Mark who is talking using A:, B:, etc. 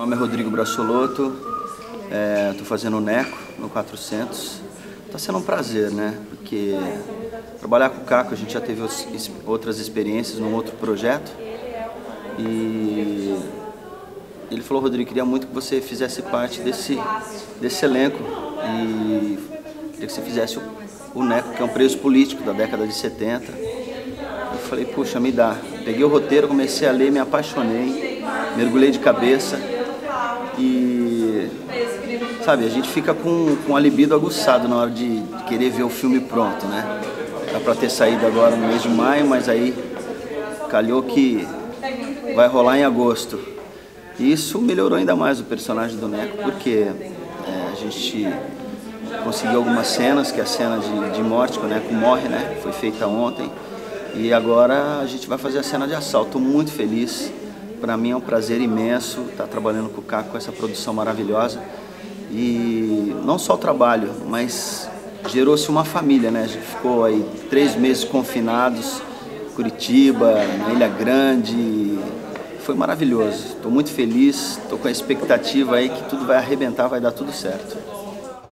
A: Meu nome é Rodrigo Bracciolotto, estou fazendo o Neco no 400. Está sendo um prazer, né? Porque trabalhar com o Caco, a gente já teve outras experiências num outro projeto. E ele falou: Rodrigo, queria muito que você fizesse parte desse elenco. E queria que você fizesse o Neco, que é um preso político da década de 70. Eu falei: puxa, me dá. Peguei o roteiro, comecei a ler, me apaixonei, mergulhei de cabeça. E, sabe, a gente fica com a libido aguçado na hora de querer ver o filme pronto, né? Era pra ter saído agora no mês de maio, mas aí calhou que vai rolar em agosto. E isso melhorou ainda mais o personagem do Neco, porque a gente conseguiu algumas cenas, que é a cena de morte, que o Neco morre, né? Foi feita ontem. E agora a gente vai fazer a cena de assalto. Estou muito feliz. Para mim é um prazer imenso estar trabalhando com o Caco, com essa produção maravilhosa. E não só o trabalho, mas gerou-se uma família, né? A gente ficou aí 3 meses confinados, Curitiba, na Ilha Grande. Foi maravilhoso. Estou muito feliz, estou com a expectativa aí que tudo vai arrebentar, vai dar tudo certo.